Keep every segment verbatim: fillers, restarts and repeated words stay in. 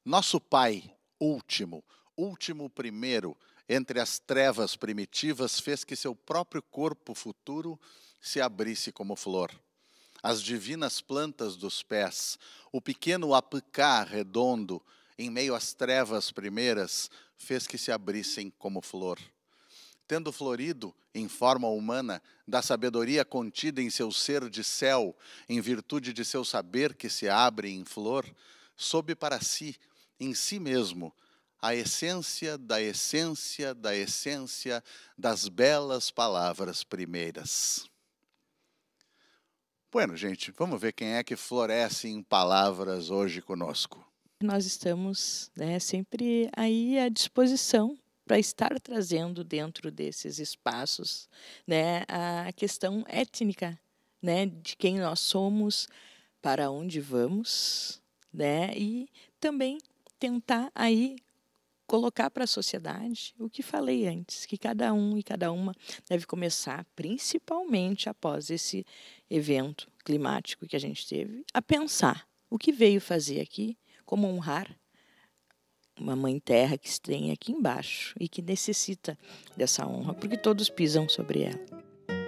Nosso Pai, último, último primeiro, entre as trevas primitivas, fez que seu próprio corpo futuro se abrisse como flor. As divinas plantas dos pés, o pequeno apucá redondo, em meio às trevas primeiras, fez que se abrissem como flor. Tendo florido, em forma humana, da sabedoria contida em seu ser de céu, em virtude de seu saber que se abre em flor, soube para si, em si mesmo, a essência da essência da essência das belas palavras primeiras. Bueno, gente, vamos ver quem é que floresce em palavras hoje conosco. Nós estamos, né, sempre aí à disposição para estar trazendo dentro desses espaços, né, a questão étnica, né, de quem nós somos, para onde vamos, né, e também tentar aí colocar para a sociedade o que falei antes, que cada um e cada uma deve começar, principalmente após esse evento climático que a gente teve, a pensar o que veio fazer aqui, como honrar uma mãe terra que tem aqui embaixo e que necessita dessa honra, porque todos pisam sobre ela.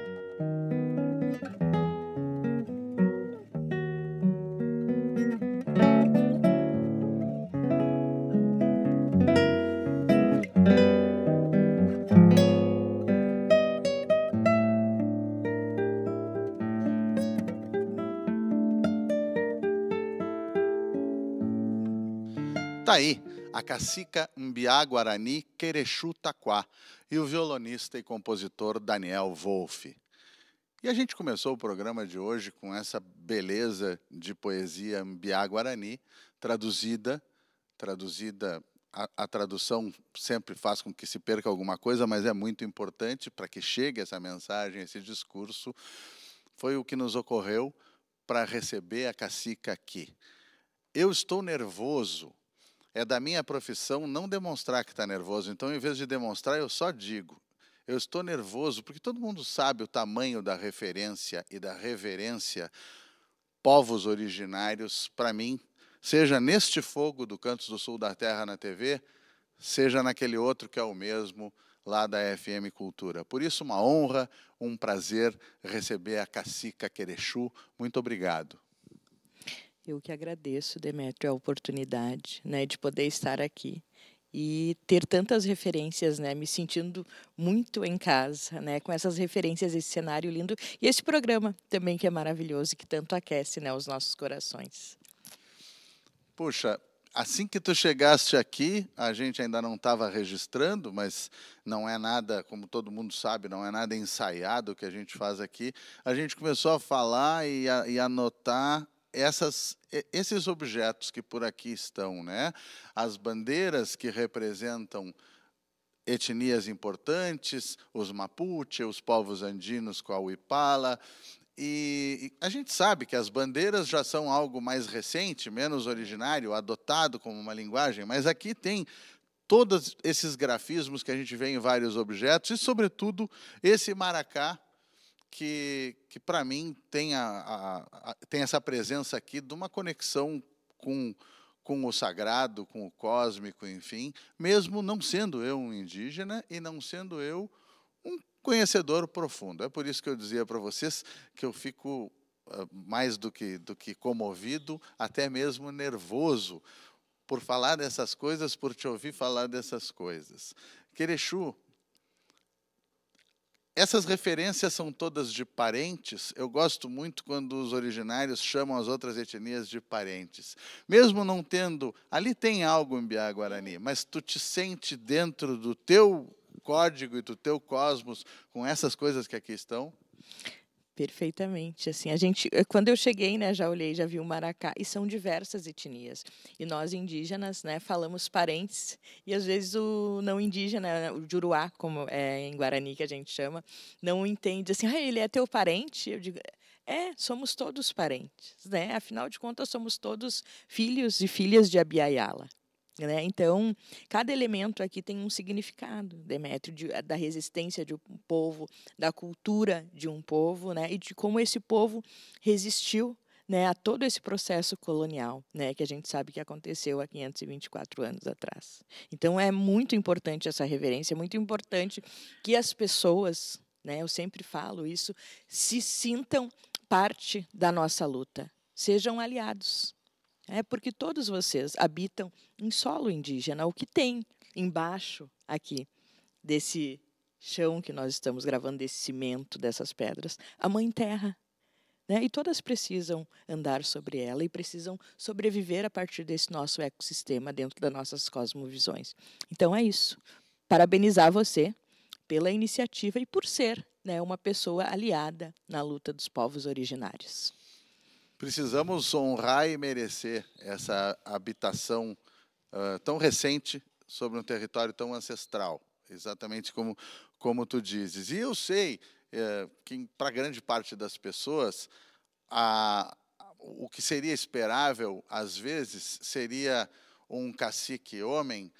Tá aí, a cacica Mbiá Guarani Querexu Taquá e o violonista e compositor Daniel Wolff. E a gente começou o programa de hoje com essa beleza de poesia Mbiá Guarani, traduzida, traduzida, a, a tradução sempre faz com que se perca alguma coisa, mas é muito importante para que chegue essa mensagem, esse discurso. Foi o que nos ocorreu para receber a cacica aqui. Eu estou nervoso. É da minha profissão não demonstrar que está nervoso. Então, em vez de demonstrar, eu só digo. Eu estou nervoso porque todo mundo sabe o tamanho da referência e da reverência povos originários para mim, seja neste fogo do Cantos do Sul da Terra na T V, seja naquele outro que é o mesmo lá da F M Cultura. Por isso, uma honra, um prazer receber a cacica Querexu. Muito obrigado. Eu que agradeço, Demétrio, a oportunidade, né, de poder estar aqui e ter tantas referências, né, me sentindo muito em casa, né, com essas referências, esse cenário lindo e esse programa também que é maravilhoso e que tanto aquece, né, os nossos corações. Puxa, assim que tu chegaste aqui, a gente ainda não estava registrando, mas não é nada, como todo mundo sabe, não é nada ensaiado o que a gente faz aqui. A gente começou a falar e, a, e anotar essas, esses objetos que por aqui estão, né? As bandeiras que representam etnias importantes, os Mapuche, os povos andinos com a Huipala. E a gente sabe que as bandeiras já são algo mais recente, menos originário, adotado como uma linguagem, mas aqui tem todos esses grafismos que a gente vê em vários objetos e, sobretudo, esse maracá, que, que para mim, tem, a, a, a, tem essa presença aqui de uma conexão com, com o sagrado, com o cósmico, enfim, mesmo não sendo eu um indígena e não sendo eu um conhecedor profundo. É por isso que eu dizia para vocês que eu fico uh, mais do que, do que comovido, até mesmo nervoso, por falar dessas coisas, por te ouvir falar dessas coisas. Querexu, essas referências são todas de parentes. Eu gosto muito quando os originários chamam as outras etnias de parentes. Mesmo não tendo... Ali tem algo em Mbiá Guarani, mas tu te sente dentro do teu código e do teu cosmos com essas coisas que aqui estão? Perfeitamente, assim, a gente, quando eu cheguei, né, já olhei, já vi o maracá, e são diversas etnias, e nós indígenas, né, falamos parentes, e às vezes o não indígena, o juruá, como é em Guarani que a gente chama, não entende, assim, ah, ele é teu parente? Eu digo, é, somos todos parentes, né, afinal de contas somos todos filhos e filhas de Abiaiala. Né? Então, cada elemento aqui tem um significado, Demétrio, de, da resistência de um povo, da cultura de um povo, né? E de como esse povo resistiu, né, a todo esse processo colonial, né, que a gente sabe que aconteceu há quinhentos e vinte e quatro anos atrás. Então, é muito importante essa reverência, é muito importante que as pessoas, né, eu sempre falo isso, se sintam parte da nossa luta, sejam aliados. É porque todos vocês habitam em solo indígena, o que tem embaixo aqui desse chão que nós estamos gravando, desse cimento, dessas pedras, a Mãe Terra. Né? E todas precisam andar sobre ela e precisam sobreviver a partir desse nosso ecossistema dentro das nossas cosmovisões. Então é isso. Parabenizar você pela iniciativa e por ser, né, uma pessoa aliada na luta dos povos originários. Precisamos honrar e merecer essa habitação uh, tão recente sobre um território tão ancestral, exatamente como, como tu dizes. E eu sei uh, que, para grande parte das pessoas, a, o que seria esperável, às vezes, seria um cacique homem,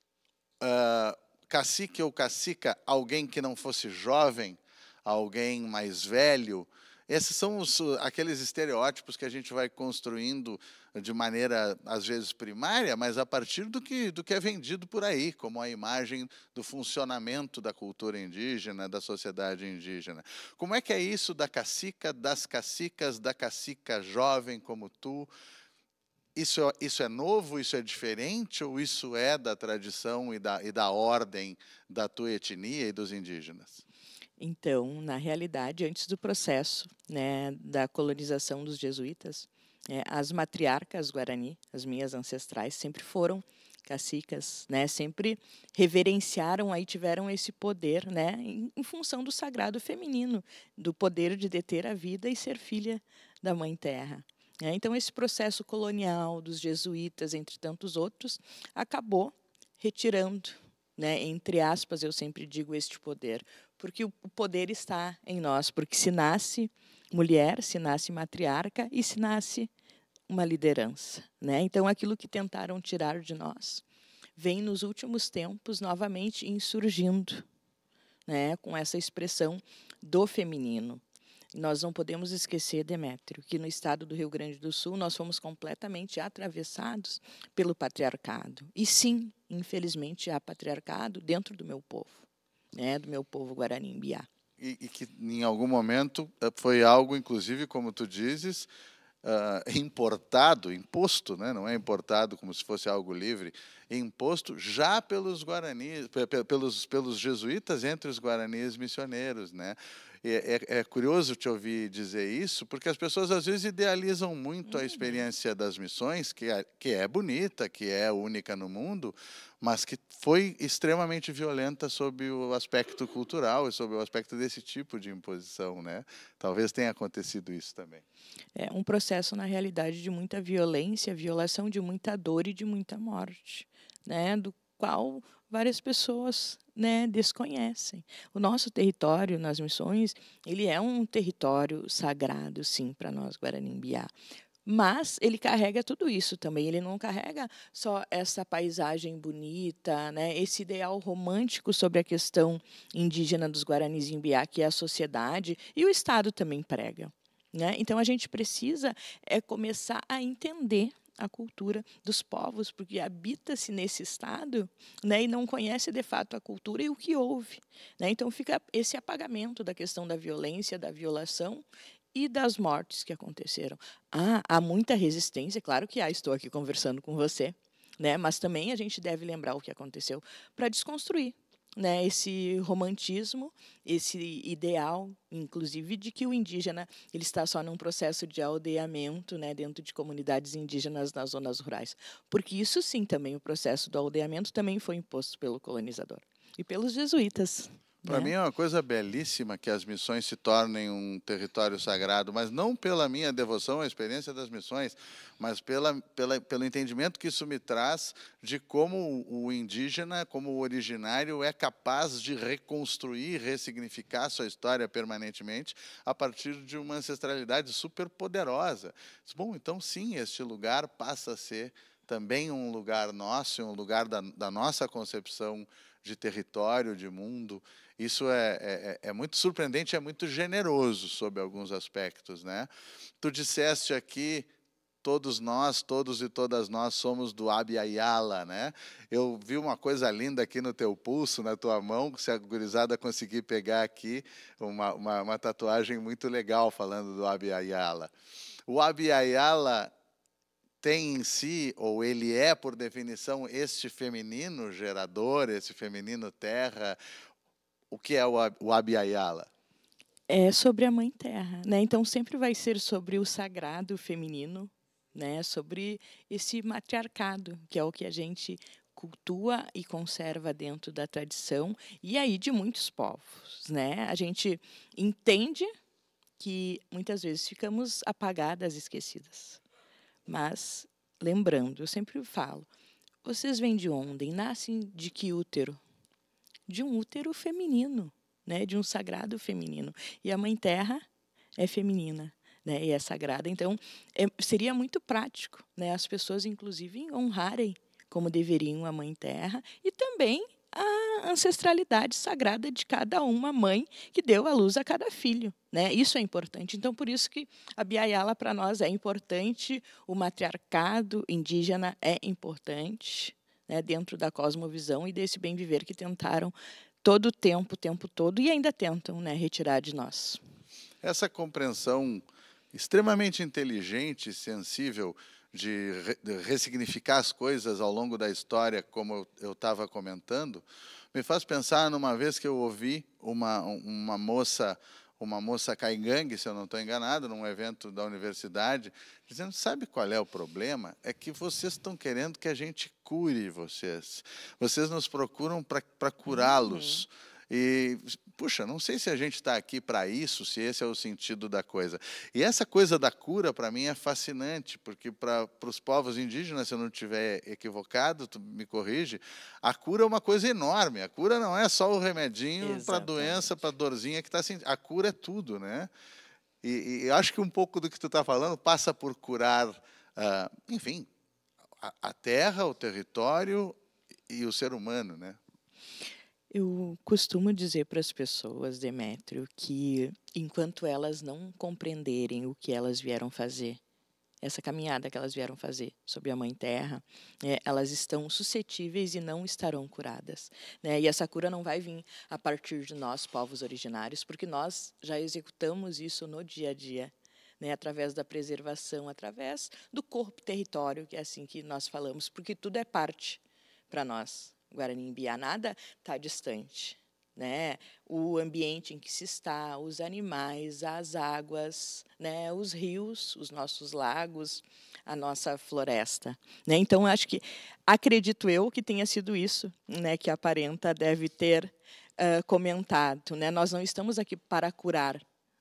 uh, cacique ou cacica, alguém que não fosse jovem, alguém mais velho. Esses são os, aqueles estereótipos que a gente vai construindo de maneira, às vezes, primária, mas a partir do que, do que é vendido por aí, como a imagem do funcionamento da cultura indígena, da sociedade indígena. Como é que é isso da cacica, das cacicas, da cacica jovem como tu? Isso, isso é novo, isso é diferente, ou isso é da tradição e da, e da ordem da tua etnia e dos indígenas? Então, na realidade, antes do processo, né, da colonização dos jesuítas, é, as matriarcas Guarani, as minhas ancestrais, sempre foram cacicas, né, sempre reverenciaram, aí tiveram esse poder, né, em, em função do sagrado feminino, do poder de deter a vida e ser filha da Mãe Terra. É, então, esse processo colonial dos jesuítas, entre tantos outros, acabou retirando, né, entre aspas, eu sempre digo este poder, porque o poder está em nós, porque se nasce mulher, se nasce matriarca e se nasce uma liderança, né? Então, aquilo que tentaram tirar de nós vem nos últimos tempos novamente insurgindo, né, com essa expressão do feminino. Nós não podemos esquecer, Demétrio, que no estado do Rio Grande do Sul nós fomos completamente atravessados pelo patriarcado. E sim, infelizmente, há patriarcado dentro do meu povo, né, do meu povo Guarani-Mbiá. E, e que, em algum momento, foi algo, inclusive, como tu dizes, uh, importado, imposto, né? Não é importado como se fosse algo livre, imposto já pelos guaranis, pelos, pelos jesuítas entre os guaranis missioneiros, né? É, é, é curioso te ouvir dizer isso, porque as pessoas às vezes idealizam muito a experiência das missões, que é, que é bonita, que é única no mundo, mas que foi extremamente violenta sob o aspecto cultural e sob o aspecto desse tipo de imposição, né? Talvez tenha acontecido isso também. É um processo, na realidade, de muita violência, violação de muita dor e de muita morte, né? Do qual várias pessoas, né, desconhecem. O nosso território nas missões, ele é um território sagrado, sim, para nós Guarani-Mbiá. Mas ele carrega tudo isso também. Ele não carrega só essa paisagem bonita, né, esse ideal romântico sobre a questão indígena dos Guaranis Mbiá, que é a sociedade, e o Estado também prega. Né? Então, a gente precisa é, começar a entender a cultura dos povos, porque habita-se nesse estado, né, e não conhece de fato a cultura e o que houve. Né? Então, fica esse apagamento da questão da violência, da violação e das mortes que aconteceram. Ah, há muita resistência, claro que há, estou aqui conversando com você, né, mas também a gente deve lembrar o que aconteceu para desconstruir, né, esse romantismo, esse ideal, inclusive, de que o indígena ele está só num processo de aldeamento, né, dentro de comunidades indígenas nas zonas rurais. Porque isso sim, também o processo do aldeamento também foi imposto pelo colonizador e pelos jesuítas. Para Né? mim é uma coisa belíssima que as missões se tornem um território sagrado, mas não pela minha devoção à experiência das missões, mas pela, pela, pelo entendimento que isso me traz de como o indígena, como o originário, é capaz de reconstruir, ressignificar sua história permanentemente a partir de uma ancestralidade super poderosa. Bom, então sim, este lugar passa a ser também um lugar nosso, um lugar da, da nossa concepção de território, de mundo. Isso é, é, é muito surpreendente, é muito generoso sob alguns aspectos, né? Tu disseste aqui, todos nós, todos e todas nós somos do Abya Yala, né? Eu vi uma coisa linda aqui no teu pulso, na tua mão, se a gurizada conseguir pegar aqui, uma, uma, uma tatuagem muito legal falando do Abya Yala. O Abya Yala tem em si, ou ele é, por definição, este feminino gerador, esse feminino terra. O que é o Abya Yala? É sobre a Mãe Terra, né? Então sempre vai ser sobre o sagrado feminino, né? Sobre esse matriarcado, que é o que a gente cultua e conserva dentro da tradição e aí de muitos povos, né? A gente entende que muitas vezes ficamos apagadas, esquecidas. Mas, lembrando, eu sempre falo, vocês vêm de onde? Nascem de que útero? De um útero feminino, né? De um sagrado feminino. E a Mãe Terra é feminina, né? E é sagrada. Então, é, seria muito prático, né? As pessoas, inclusive, honrarem como deveriam a Mãe Terra e também a ancestralidade sagrada de cada uma mãe que deu à luz a cada filho, né? Isso é importante. Então, por isso que a Abya Yala para nós é importante, o matriarcado indígena é importante, né? Dentro da cosmovisão e desse bem viver que tentaram todo o tempo, o tempo todo, e ainda tentam, né, retirar de nós. Essa compreensão extremamente inteligente e sensível de ressignificar as coisas ao longo da história, como eu estava comentando, me faz pensar numa vez que eu ouvi uma, uma moça, uma moça caigangue, se eu não estou enganado, num evento da universidade, dizendo, sabe qual é o problema? É que vocês estão querendo que a gente cure vocês. Vocês nos procuram para curá-los. Uhum. E, puxa, não sei se a gente está aqui para isso, se esse é o sentido da coisa. E essa coisa da cura, para mim, é fascinante, porque para os povos indígenas, se eu não estiver equivocado, tu me corrige, a cura é uma coisa enorme. A cura não é só o remedinho para a doença, para a dorzinha que está sentindo. A cura é tudo, né? E, e acho que um pouco do que tu está falando passa por curar, uh, enfim, a, a terra, o território e o ser humano, né? Eu costumo dizer para as pessoas, Demétrio, que enquanto elas não compreenderem o que elas vieram fazer, essa caminhada que elas vieram fazer sobre a Mãe Terra, é, elas estão suscetíveis e não estarão curadas, né? E essa cura não vai vir a partir de nós, povos originários, porque nós já executamos isso no dia a dia, né? Através da preservação, através do corpo-território, que é assim que nós falamos, porque tudo é parte para nós. Guarani-Mbiá, nada está distante, né? O ambiente em que se está, os animais, as águas, né? Os rios, os nossos lagos, a nossa floresta, né? Então, acho que, acredito eu, que tenha sido isso, né? Que a Parenta deve ter uh, comentado, né? Nós não estamos aqui para curar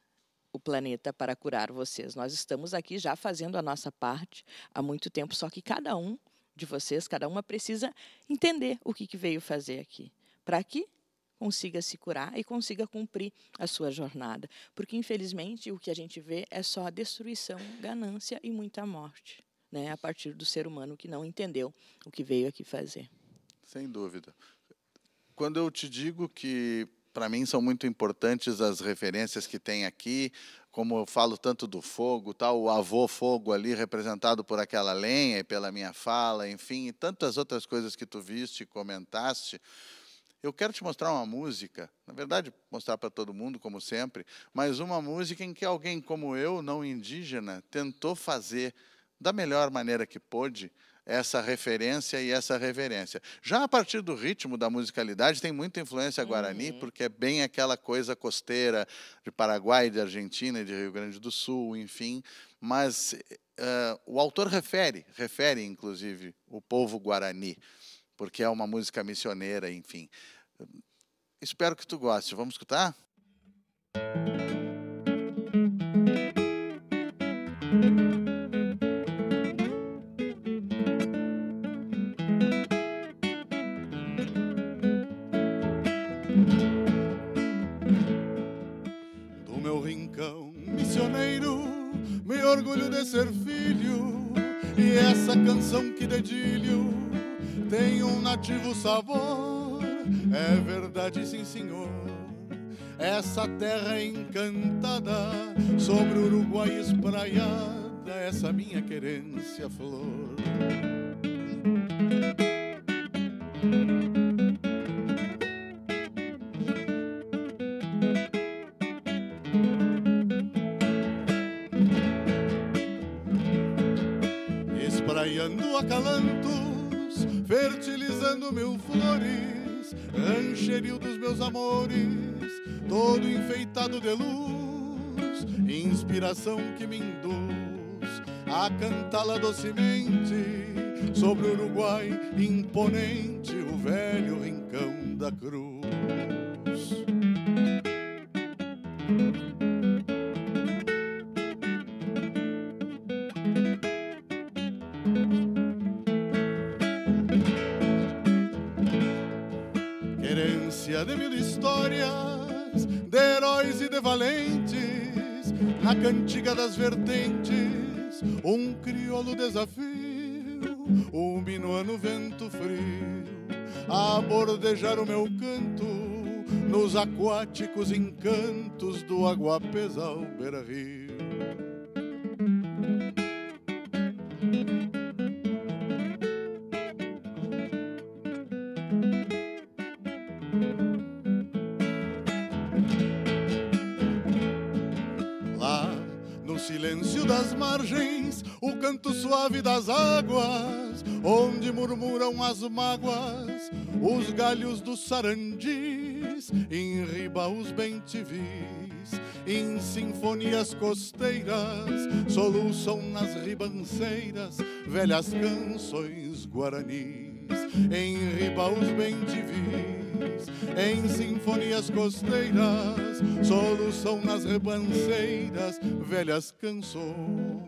o planeta, para curar vocês. Nós estamos aqui já fazendo a nossa parte há muito tempo, só que cada um de vocês, cada uma precisa entender o que, que veio fazer aqui, para que consiga se curar e consiga cumprir a sua jornada. Porque, infelizmente, o que a gente vê é só a destruição, ganância e muita morte, né, a partir do ser humano que não entendeu o que veio aqui fazer. Sem dúvida. Quando eu te digo que, para mim, são muito importantes as referências que tem aqui, como eu falo tanto do fogo, tal, o avô fogo ali representado por aquela lenha e pela minha fala, enfim, e tantas outras coisas que tu viste e comentaste, eu quero te mostrar uma música, na verdade, mostrar para todo mundo, como sempre, mas uma música em que alguém como eu, não indígena, tentou fazer da melhor maneira que pôde essa referência e essa reverência. Já a partir do ritmo da musicalidade tem muita influência guarani, uhum. porque é bem aquela coisa costeira de Paraguai, de Argentina e de Rio Grande do Sul, enfim, mas uh, o autor refere, refere inclusive o povo guarani, porque é uma música missioneira, enfim. Espero que tu goste. Vamos escutar? Do meu rincão missioneiro, me orgulho de ser filho, e essa canção que dedilho tem um nativo sabor. É verdade, sim, senhor. Essa terra encantada sobre o Uruguai espraiada, essa minha querência flor. Espraiando acalantos, fertilizando mil flores, rancherio dos meus amores, todo enfeitado de luz, inspiração que me induz a cantá-la docemente sobre o Uruguai imponente, o velho rincão da cruz. Querência de mil histórias, de heróis e de valentes, na cantiga das vertentes, um crioulo desafio, um minuano vento frio, a bordejar o meu canto, nos aquáticos encantos do Aguapés ao Beira-Rio. Silêncio das margens, o canto suave das águas, onde murmuram as mágoas, os galhos dos sarandis, em ribaús bem-te-vis, em sinfonias costeiras, soluçam nas ribanceiras velhas canções guaranis. Em ribaús bem-te-vis, em sinfonias costeiras, solução nas ribanceiras velhas canções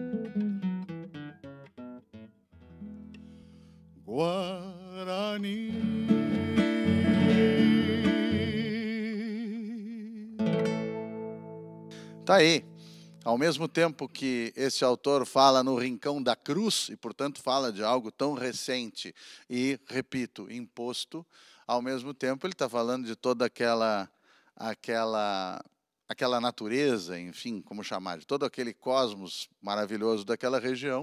guarani. Tá aí. Ao mesmo tempo que esse autor fala no Rincão da Cruz, e portanto fala de algo tão recente e, repito, imposto, ao mesmo tempo ele está falando de toda aquela, aquela, aquela natureza, enfim, como chamar, de todo aquele cosmos maravilhoso daquela região,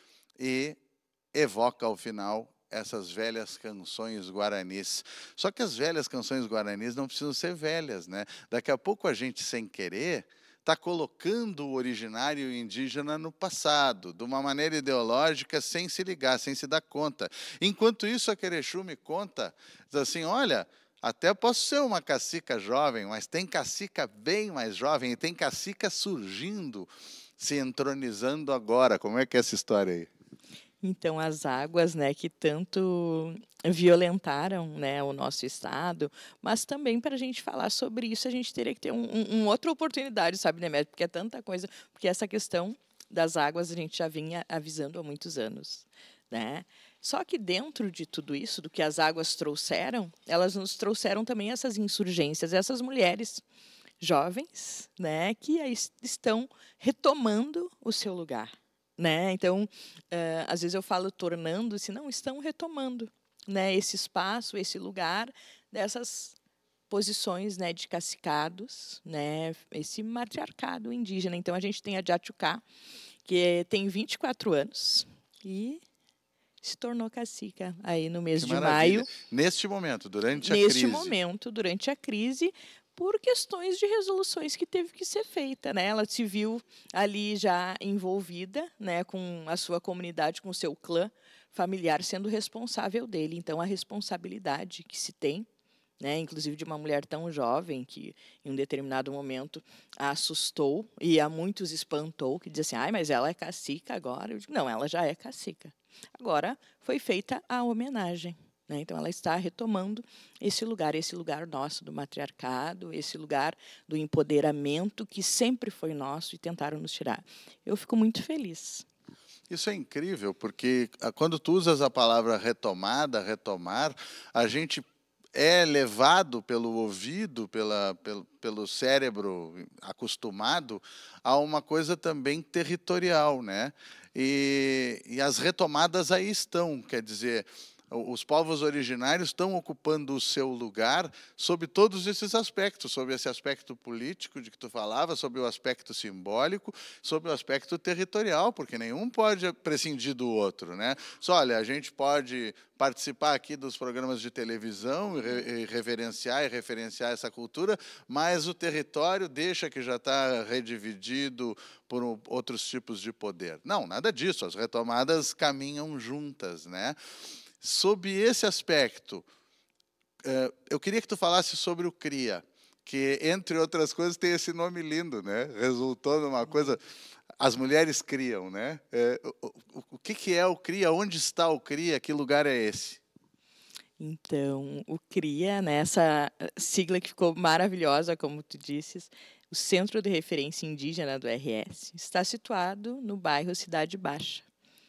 e evoca ao final essas velhas canções guaranis. Só que as velhas canções guaranis não precisam ser velhas, né? Daqui a pouco a gente, sem querer, está colocando o originário indígena no passado, de uma maneira ideológica, sem se ligar, sem se dar conta. Enquanto isso, a Querechú me conta, diz assim, olha, até posso ser uma cacica jovem, mas tem cacica bem mais jovem, e tem cacica surgindo, se entronizando agora. Como é que é essa história aí? Então, as águas, né, que tanto violentaram, né, o nosso estado, mas também para a gente falar sobre isso, a gente teria que ter um, um, uma outra oportunidade, sabe, Demetrio? Porque é tanta coisa, porque essa questão das águas a gente já vinha avisando há muitos anos, né? Só que dentro de tudo isso, do que as águas trouxeram, elas nos trouxeram também essas insurgências, essas mulheres jovens, né, que estão retomando o seu lugar. Né? Então, uh, às vezes eu falo tornando-se, não, estão retomando, né, esse espaço, esse lugar dessas posições, né, de cacicados, né, esse matriarcado indígena. Então, a gente tem a Jatchucá, que tem vinte e quatro anos e se tornou cacica aí no mês Que de maravilha. maio. Neste momento, durante a Neste crise. Neste momento, durante a crise, por questões de resoluções que teve que ser feita, né? Ela se viu ali já envolvida, né, com a sua comunidade, com o seu clã familiar sendo responsável dele. Então, a responsabilidade que se tem, né, inclusive de uma mulher tão jovem que, em um determinado momento, a assustou e a muitos espantou, que dizia assim, ai, mas ela é cacica agora? Eu digo, não, ela já é cacica. Agora foi feita a homenagem. Então, ela está retomando esse lugar, esse lugar nosso do matriarcado, esse lugar do empoderamento que sempre foi nosso e tentaram nos tirar. Eu fico muito feliz. Isso é incrível, porque quando tu usas a palavra retomada, retomar, a gente é levado pelo ouvido, pela, pelo, pelo cérebro acostumado a uma coisa também territorial, né? E, e as retomadas aí estão, quer dizer... os povos originários estão ocupando o seu lugar sob todos esses aspectos, sob esse aspecto político de que tu falava, sob o aspecto simbólico, sob o aspecto territorial, porque nenhum pode prescindir do outro, né? Só, olha, a gente pode participar aqui dos programas de televisão e reverenciar e referenciar essa cultura, mas o território deixa que já está redividido por outros tipos de poder. Não, nada disso, as retomadas caminham juntas, né? Sob esse aspecto, eu queria que tu falasse sobre o CRIA, que, entre outras coisas, tem esse nome lindo, né? Resultou numa coisa... As mulheres criam, né? É, o, o, o que, que é o CRIA? Onde está o CRIA? Que lugar é esse? Então, o CRIA, né, essa sigla que ficou maravilhosa, como tu disses, o Centro de Referência Indígena do R S, está situado no bairro Cidade Baixa,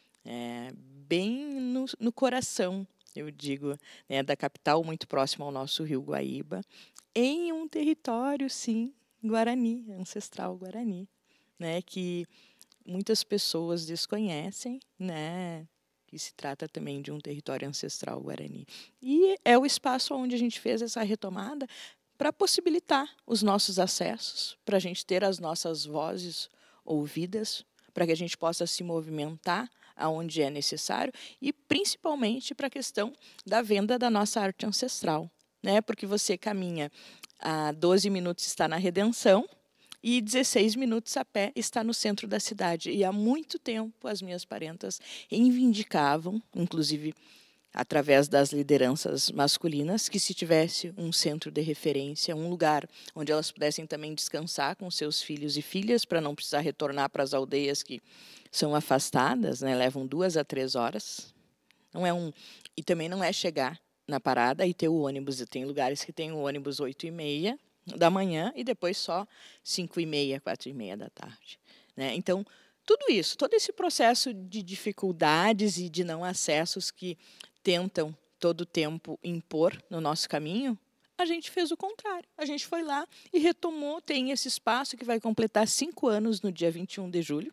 é, bem no, no coração, eu digo, né, da capital, muito próximo ao nosso rio Guaíba, em um território, sim, guarani, ancestral guarani, né, que muitas pessoas desconhecem, né, que se trata também de um território ancestral guarani. E é o espaço onde a gente fez essa retomada para possibilitar os nossos acessos, para a gente ter as nossas vozes ouvidas, para que a gente possa se movimentar aonde é necessário e principalmente para a questão da venda da nossa arte ancestral, né, porque você caminha a doze minutos, está na Redenção, e dezesseis minutos a pé está no centro da cidade. E há muito tempo as minhas parentas reivindicavam, inclusive através das lideranças masculinas, que se tivesse um centro de referência, um lugar onde elas pudessem também descansar com seus filhos e filhas, para não precisar retornar para as aldeias que são afastadas, né, levam duas a três horas. Não é um, e também não é chegar na parada e ter o ônibus. Tem lugares que tem o ônibus oito e meia, da manhã e depois só cinco e meia, quatro e meia da tarde, né? Então, tudo isso, todo esse processo de dificuldades e de não acessos que tentam todo o tempo impor no nosso caminho, a gente fez o contrário. A gente foi lá e retomou, tem esse espaço que vai completar cinco anos no dia vinte e um de julho,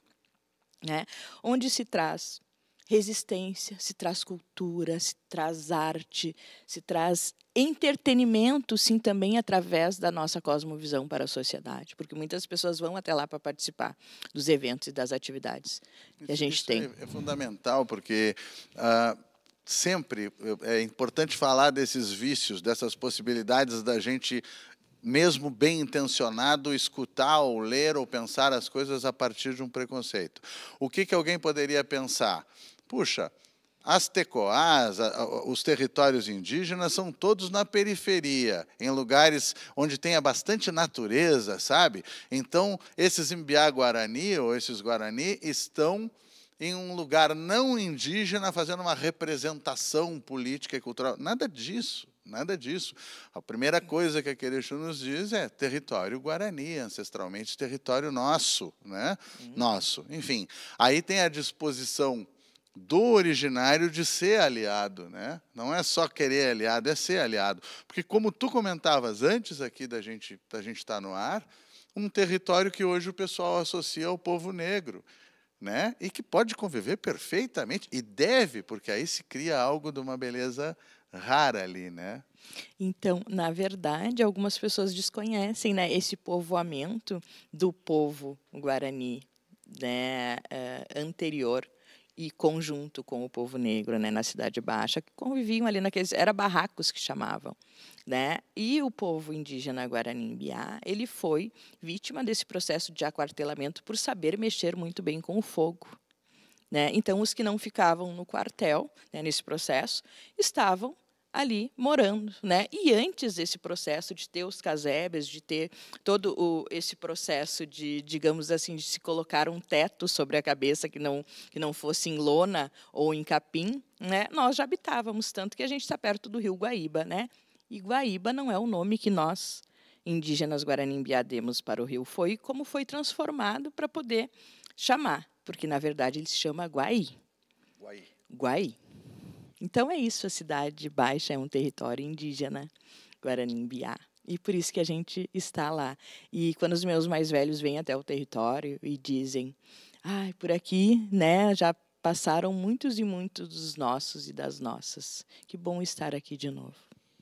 né? Onde se traz resistência, se traz cultura, se traz arte, se traz entretenimento, sim, também através da nossa cosmovisão para a sociedade, porque muitas pessoas vão até lá para participar dos eventos e das atividades que isso, a gente isso tem. É, é fundamental, porque ah, sempre é importante falar desses vícios, dessas possibilidades da gente, mesmo bem intencionado, escutar ou ler ou pensar as coisas a partir de um preconceito. O que, que alguém poderia pensar? Puxa, as tecoás, os territórios indígenas são todos na periferia, em lugares onde tenha bastante natureza, sabe? Então, esses Imbiá-Guarani ou esses Guarani estão em um lugar não indígena fazendo uma representação política e cultural. Nada disso. Nada disso. A primeira coisa que a Querechú nos diz é território Guarani, ancestralmente território nosso, né? Uhum. Nosso. Enfim, aí tem a disposição do originário de ser aliado, né? Não é só querer aliado, é ser aliado. Porque como tu comentavas antes aqui da gente da gente estar no ar, um território que hoje o pessoal associa ao povo negro, né? E que pode conviver perfeitamente, e deve, porque aí se cria algo de uma beleza rara ali, né? Então, na verdade, algumas pessoas desconhecem, né, esse povoamento do povo Guarani, né, uh, anterior e conjunto com o povo negro, né, na Cidade Baixa, que conviviam ali naqueles, era barracos que chamavam, né? E o povo indígena Guarani Imbiá, ele foi vítima desse processo de aquartelamento por saber mexer muito bem com o fogo, né? Então, os que não ficavam no quartel, né, nesse processo, estavam ali morando, né? E antes desse processo de ter os casebres, de ter todo o, esse processo de, digamos assim, de se colocar um teto sobre a cabeça que não que não fosse em lona ou em capim, né? Nós já habitávamos, tanto que a gente está perto do rio Guaíba, né? E Guaíba não é o nome que nós indígenas Guarani Imbiá demos para o rio, foi como foi transformado para poder chamar, porque na verdade ele se chama Guaí. Guaí. Guaí. Então é isso, a Cidade Baixa é um território indígena Guarani Imbiá. E por isso que a gente está lá. E quando os meus mais velhos vêm até o território e dizem, ah, por aqui, né, já passaram muitos e muitos dos nossos e das nossas. Que bom estar aqui de novo.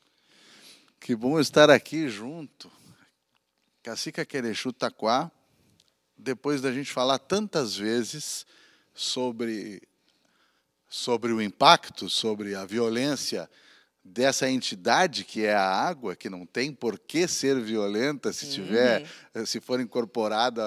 Que bom estar aqui junto. Cacique Querexu Taquá, depois da gente falar tantas vezes sobre, sobre o impacto, sobre a violência dessa entidade que é a água, que não tem por que ser violenta se tiver, uhum. se for incorporada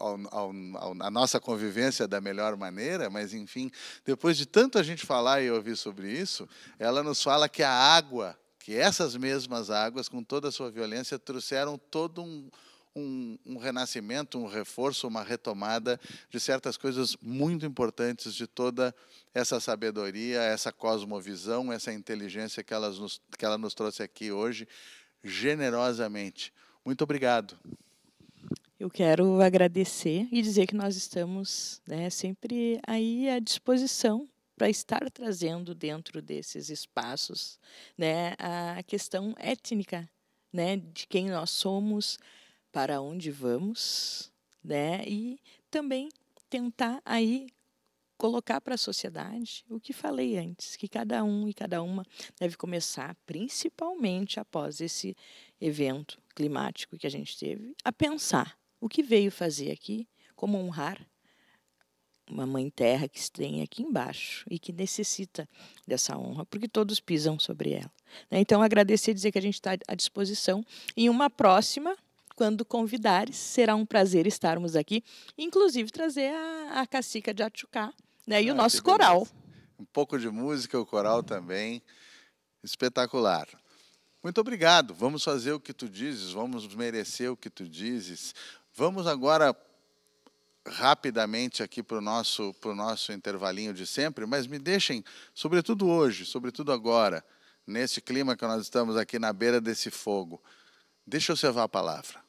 à nossa convivência da melhor maneira, mas enfim, depois de tanto a gente falar e ouvir sobre isso, ela nos fala que a água, que essas mesmas águas, com toda a sua violência, trouxeram todo um Um, um renascimento, um reforço, uma retomada de certas coisas muito importantes de toda essa sabedoria, essa cosmovisão, essa inteligência que, elas nos, que ela nos trouxe aqui hoje, generosamente. Muito obrigado. Eu quero agradecer e dizer que nós estamos, né, sempre aí à disposição para estar trazendo dentro desses espaços, né, a questão étnica, né, de quem nós somos, para onde vamos, né? E também tentar aí colocar para a sociedade o que falei antes, que cada um e cada uma deve começar, principalmente após esse evento climático que a gente teve, a pensar o que veio fazer aqui, como honrar uma mãe terra que tem aqui embaixo e que necessita dessa honra, porque todos pisam sobre ela. Então, agradecer e dizer que a gente está à disposição em uma próxima. Quando convidares, será um prazer estarmos aqui, inclusive trazer a, a Cacica de Atchucá, né, e ah, o nosso coral. Um pouco de música, o coral também, espetacular. Muito obrigado, vamos fazer o que tu dizes, vamos merecer o que tu dizes. Vamos agora, rapidamente, aqui para o nosso, para o nosso intervalinho de sempre, mas me deixem, sobretudo hoje, sobretudo agora, nesse clima que nós estamos aqui na beira desse fogo, deixa eu servar a palavra.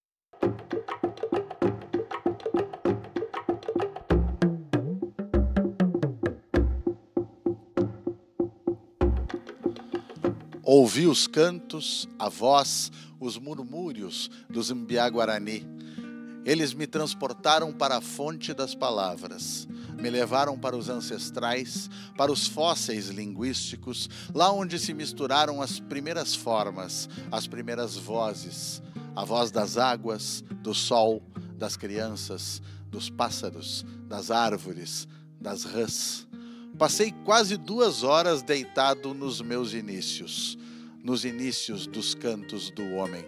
Ouvi os cantos, a voz, os murmúrios dos Mbiá-Guarani. Eles me transportaram para a fonte das palavras, me levaram para os ancestrais, para os fósseis linguísticos, lá onde se misturaram as primeiras formas, as primeiras vozes, a voz das águas, do sol, das crianças, dos pássaros, das árvores, das rãs. Passei quase duas horas deitado nos meus inícios, nos inícios dos cantos do homem.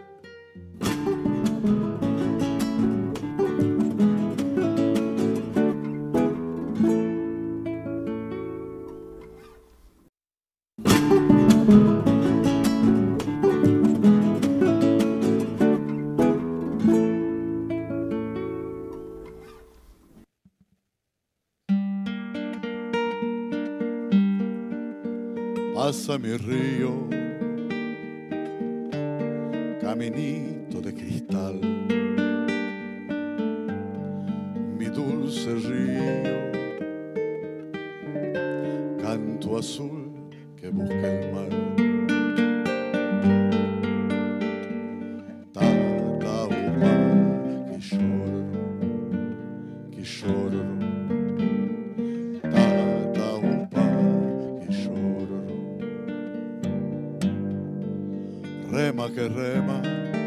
Pasa mi río, caminito de cristal, mi dulce río, canto azul que busca el mar. Tatahupa, que lloro, que lloro. Rema que rema,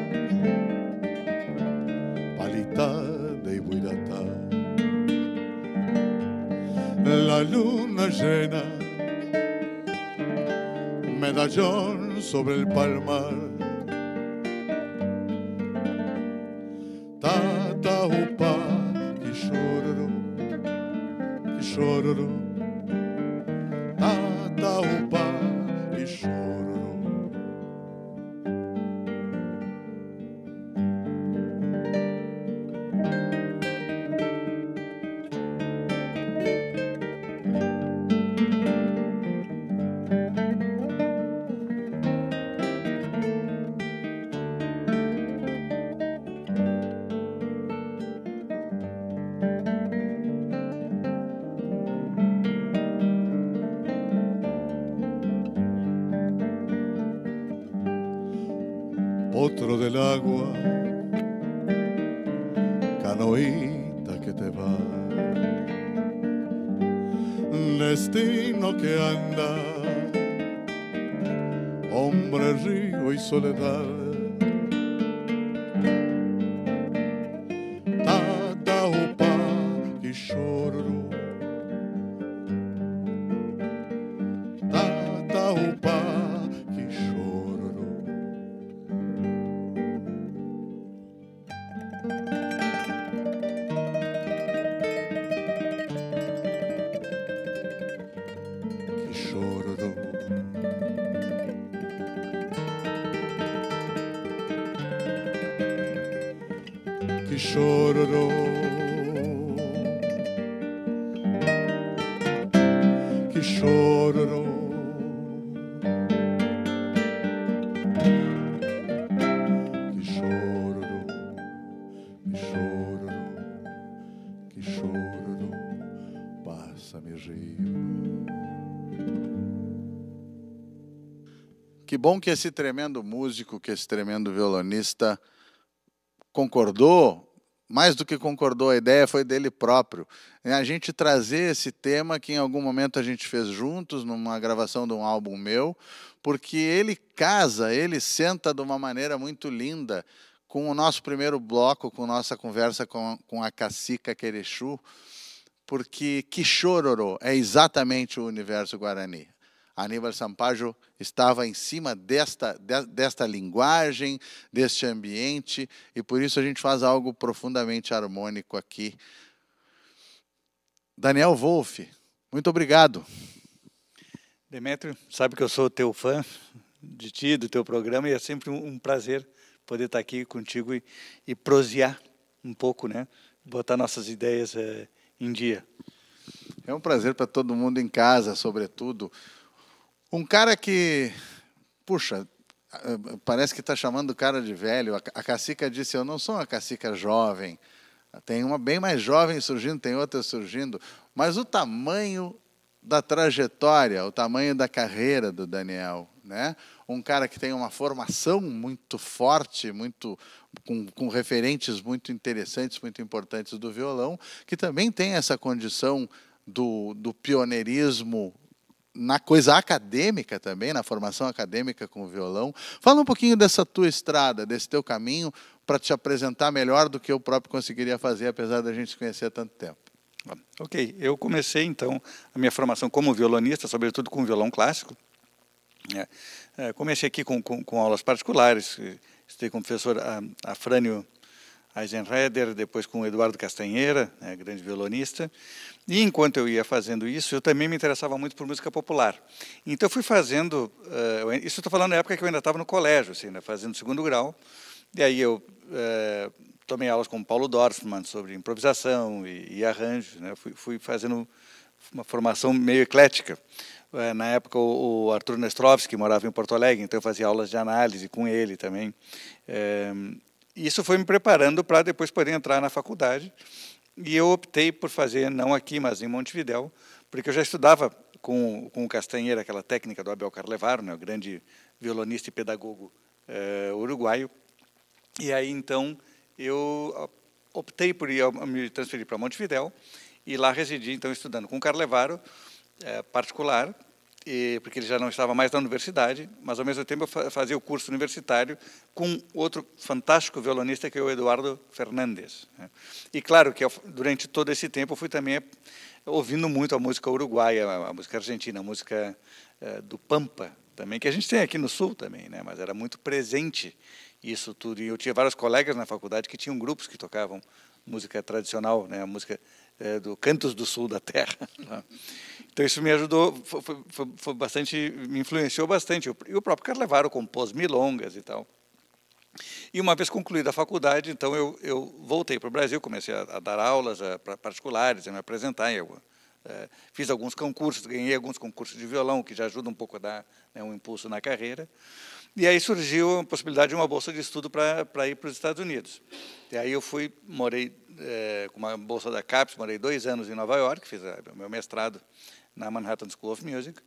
palita de Ibuiratá. La luna llena, medallón sobre el palmar. Tatahupa, que chororo, que chororo. Tatahupa, que chororo. Otro del agua, canoita que te va, clandestino que anda, hombre, río y soledad. Tataupá que choro, Tataupá que choro. Que choro. Que chororô, que chororô, que chororô, que chororô, que chororô, passa-me rio. Que bom que esse tremendo músico, que esse tremendo violonista concordou, mais do que concordou, a ideia foi dele próprio. A gente trazer esse tema que em algum momento a gente fez juntos, numa gravação de um álbum meu, porque ele casa, ele senta de uma maneira muito linda com o nosso primeiro bloco, com nossa conversa com, com a Cacica Querexu, porque Quixororô é exatamente o universo Guarani. Aníbal Sampaio estava em cima desta, de, desta linguagem, deste ambiente, e por isso a gente faz algo profundamente harmônico aqui. Daniel Wolff, muito obrigado. Demétrio, sabe que eu sou teu fã de ti, do teu programa, e é sempre um, um prazer poder estar aqui contigo e, e prosear um pouco, né? Botar nossas ideias é, em dia. É um prazer para todo mundo em casa, sobretudo. Um cara que, puxa, parece que está chamando o cara de velho. A Cacica disse, eu não sou uma Cacica jovem. Tem uma bem mais jovem surgindo, tem outra surgindo. Mas o tamanho da trajetória, o tamanho da carreira do Daniel, né? Um cara que tem uma formação muito forte, muito, com, com referentes muito interessantes, muito importantes do violão, que também tem essa condição do, do pioneirismo na coisa acadêmica também, na formação acadêmica com o violão. Fala um pouquinho dessa tua estrada, desse teu caminho, para te apresentar melhor do que eu próprio conseguiria fazer, apesar da gente se conhecer há tanto tempo. Ok, eu comecei então a minha formação como violonista, sobretudo com violão clássico. É, é, comecei aqui com, com, com aulas particulares, estudei com o professor Afrânio Eisenreder, depois com o Eduardo Castanheira, né, grande violonista. E enquanto eu ia fazendo isso, eu também me interessava muito por música popular. Então eu fui fazendo, uh, isso eu estou falando na época que eu ainda estava no colégio, assim, né, fazendo segundo grau. E aí eu uh, tomei aulas com Paulo Dorfman sobre improvisação e, e arranjos, né, fui, fui fazendo uma formação meio eclética. Uh, na época o, o Arthur Nestrovski morava em Porto Alegre, então eu fazia aulas de análise com ele também. Uh, Isso foi me preparando para depois poder entrar na faculdade. E eu optei por fazer, não aqui, mas em Montevidéu, porque eu já estudava com, com o Castanheira, aquela técnica do Abel Carlevaro, né, o grande violonista e pedagogo eh, uruguaio. E aí, então, eu optei por ir, me transferir para Montevidéu, e lá residi, então, estudando com o Carlevaro, eh, particular, E, porque ele já não estava mais na universidade, mas ao mesmo tempo eu fazia o curso universitário com outro fantástico violonista que é o Eduardo Fernandes. E claro que eu, durante todo esse tempo eu fui também ouvindo muito a música uruguaia, a música argentina, a música uh, do Pampa também, que a gente tem aqui no Sul também, né? Mas era muito presente isso tudo. E eu tinha vários colegas na faculdade que tinham grupos que tocavam música tradicional, né? A música uh, do Cantos do Sul da Terra. Então isso me ajudou, foi, foi, foi bastante, me influenciou bastante. E o próprio Carlevaro compôs milongas e tal. E uma vez concluída a faculdade, então eu, eu voltei para o Brasil, comecei a, a dar aulas a, a particulares, a me apresentar. Eu, é, fiz alguns concursos, ganhei alguns concursos de violão, que já ajuda um pouco a dar, né, um impulso na carreira. E aí surgiu a possibilidade de uma bolsa de estudo para para ir para os Estados Unidos. E aí eu fui, morei é, com uma bolsa da CAPES, morei dois anos em Nova York, fiz o meu mestrado na Manhattan School of Music,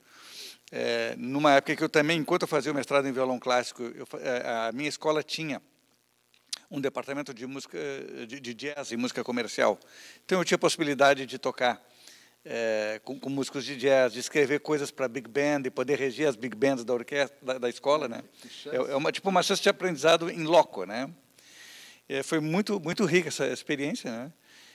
é, numa época que eu também, enquanto eu fazia o mestrado em violão clássico, eu, a minha escola tinha um departamento de música de, de jazz e música comercial. Então eu tinha a possibilidade de tocar é, com, com músicos de jazz, de escrever coisas para big band, e poder regir as big bands da orquestra, da, da escola, né? É, é uma, tipo uma chance de aprendizado em loco, né? É, foi muito, muito rica essa experiência, né?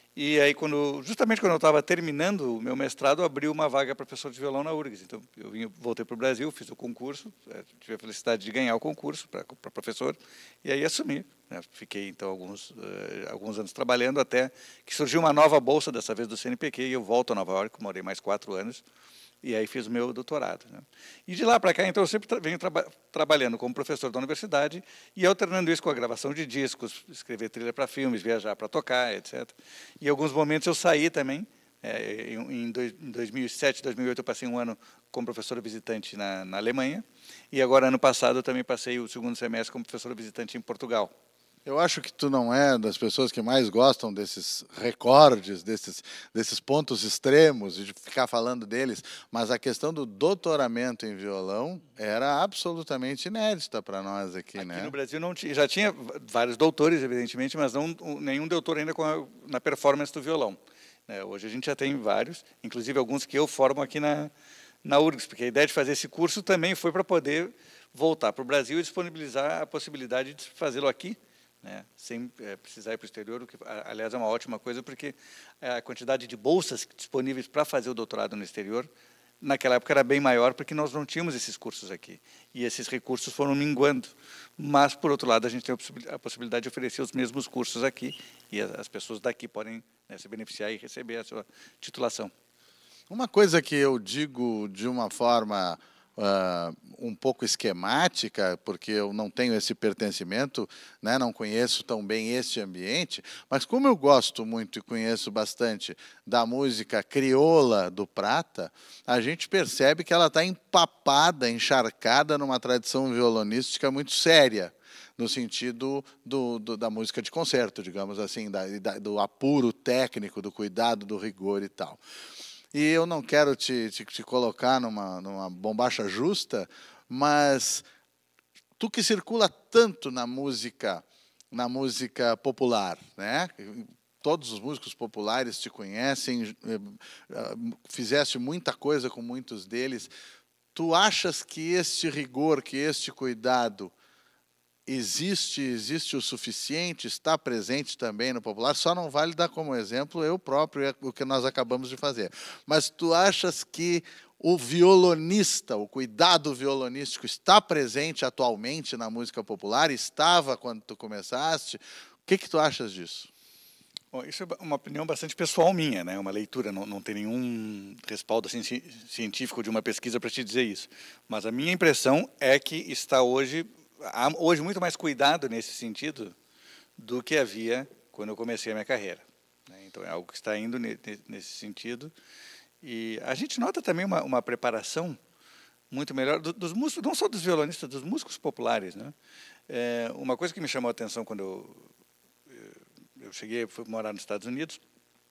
E aí, quando, justamente quando eu estava terminando o meu mestrado, abriu uma vaga para professor de violão na U R G S. Então, eu vim, voltei para o Brasil, fiz o concurso, tive a felicidade de ganhar o concurso para professor, e aí assumi. Né? Fiquei, então, alguns, uh, alguns anos trabalhando, até que surgiu uma nova bolsa, dessa vez do C N P Q, e eu volto a Nova York, morei mais quatro anos, e aí fiz o meu doutorado. Né? E de lá para cá, então, eu sempre tra venho traba trabalhando como professor da universidade e alternando isso com a gravação de discos, escrever trilha para filmes, viajar para tocar, etcétera. E em alguns momentos eu saí também. É, em, em, dois, em dois mil e sete, dois mil e oito, eu passei um ano como professor visitante na, na Alemanha. E agora, ano passado, eu também passei o segundo semestre como professor visitante em Portugal. Eu acho que tu não é das pessoas que mais gostam desses recordes, desses, desses pontos extremos, e de ficar falando deles, mas a questão do doutoramento em violão era absolutamente inédita para nós aqui, aqui né? Aqui no Brasil não tinha, já tinha vários doutores, evidentemente, mas não nenhum doutor ainda com a, na performance do violão. É, hoje a gente já tem vários, inclusive alguns que eu formo aqui na, na U R G S, porque a ideia de fazer esse curso também foi para poder voltar para o Brasil e disponibilizar a possibilidade de fazê-lo aqui, né, sem é, precisar ir para o exterior, o que, aliás, é uma ótima coisa, porque a quantidade de bolsas disponíveis para fazer o doutorado no exterior, naquela época era bem maior, porque nós não tínhamos esses cursos aqui. E esses recursos foram minguando. Mas, por outro lado, a gente tem a possibilidade de oferecer os mesmos cursos aqui, e as pessoas daqui podem, né, se beneficiar e receber a sua titulação. Uma coisa que eu digo de uma forma Uh, um pouco esquemática, porque eu não tenho esse pertencimento, né, não conheço tão bem este ambiente, mas como eu gosto muito e conheço bastante da música crioula do Prata, a gente percebe que ela está empapada, encharcada numa tradição violonística muito séria, no sentido do, do, da música de concerto, digamos assim, da, da, do apuro técnico, do cuidado, do rigor e tal. E eu não quero te, te, te colocar numa, numa bombacha justa, mas tu que circula tanto na música, na música popular, né? Todos os músicos populares te conhecem, fizeste muita coisa com muitos deles. Tu achas que este rigor, que este cuidado existe, existe o suficiente, está presente também no popular? Só não vale dar como exemplo eu próprio, o que nós acabamos de fazer. Mas tu achas que o violonista, o cuidado violonístico está presente atualmente na música popular? Estava quando tu começaste? O que que tu achas disso? Bom, isso é uma opinião bastante pessoal minha, né? Uma leitura, não, não tem nenhum respaldo assim, científico de uma pesquisa para te dizer isso. Mas a minha impressão é que está hoje... Há hoje muito mais cuidado nesse sentido do que havia quando eu comecei a minha carreira. Então, é algo que está indo nesse sentido. E a gente nota também uma, uma preparação muito melhor dos músicos, não só dos violonistas, dos músicos populares, né? É, uma coisa que me chamou a atenção quando eu, eu cheguei, fui morar nos Estados Unidos,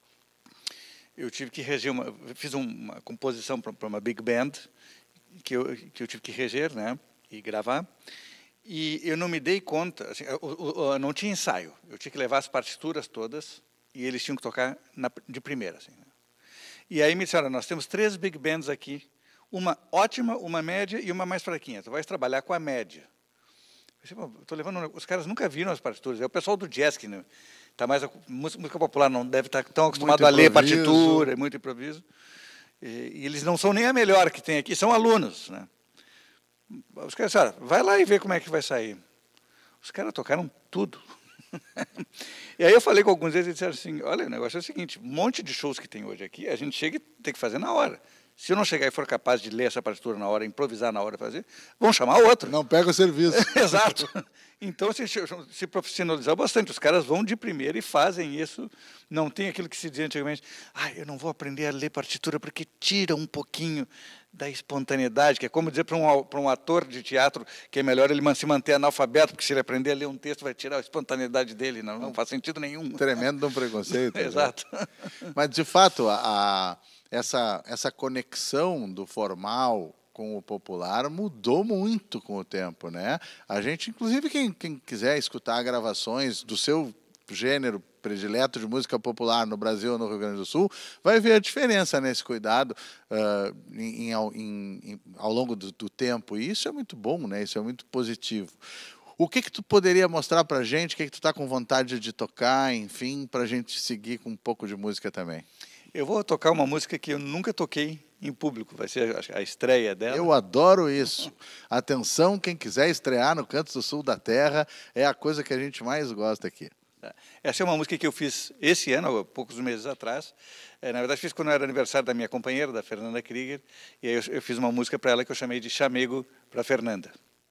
eu tive que reger uma, fiz uma composição para uma big band que eu, que eu tive que reger, né, e gravar. E eu não me dei conta, assim, eu, eu, eu não tinha ensaio, eu tinha que levar as partituras todas e eles tinham que tocar na, de primeira. Assim, né? E aí me disseram, nós temos três big bands aqui, uma ótima, uma média e uma mais fraquinha, tu vais trabalhar com a média. Eu estou levando, os caras nunca viram as partituras, é o pessoal do jazz que está mais, música popular não deve estar tão acostumado a ler partitura, é muito improviso, e, e eles não são nem a melhor que tem aqui, são alunos, né? Os caras disseram, vai lá e vê como é que vai sair. Os caras tocaram tudo. E aí eu falei com alguns deles e disseram assim, olha, o negócio é o seguinte, um monte de shows que tem hoje aqui, a gente chega e tem que fazer na hora. Se eu não chegar e for capaz de ler essa partitura na hora, improvisar na hora, fazer, vão chamar outro. Não pega o serviço. Exato. Então, se, se profissionalizar bastante. Os caras vão de primeira e fazem isso. Não tem aquilo que se dizia antigamente, ah, eu não vou aprender a ler partitura porque tira um pouquinho da espontaneidade, que é como dizer para um, para um ator de teatro que é melhor ele se manter analfabeto, porque se ele aprender a ler um texto vai tirar a espontaneidade dele, não, não faz sentido nenhum. Tremendo de um preconceito. Exato. Mas, de fato, a, a, essa, essa conexão do formal com o popular mudou muito com o tempo, né? A gente, inclusive, quem, quem quiser escutar gravações do seu gênero predileto de música popular no Brasil ou no Rio Grande do Sul, vai ver a diferença nesse cuidado uh, em, em, em, ao longo do, do tempo. E isso é muito bom, né? Isso é muito positivo. O que que tu poderia mostrar para a gente? O que que tu está com vontade de tocar, enfim, para a gente seguir com um pouco de música também? Eu vou tocar uma música que eu nunca toquei em público, vai ser a estreia dela. Eu adoro isso. Atenção, quem quiser estrear no Cantos do Sul da Terra, é a coisa que a gente mais gosta aqui. Essa é uma música que eu fiz esse ano, há poucos meses atrás. Na verdade, fiz quando era aniversário da minha companheira, da Fernanda Krieger, e aí eu, eu fiz uma música para ela que eu chamei de Chamego para Fernanda.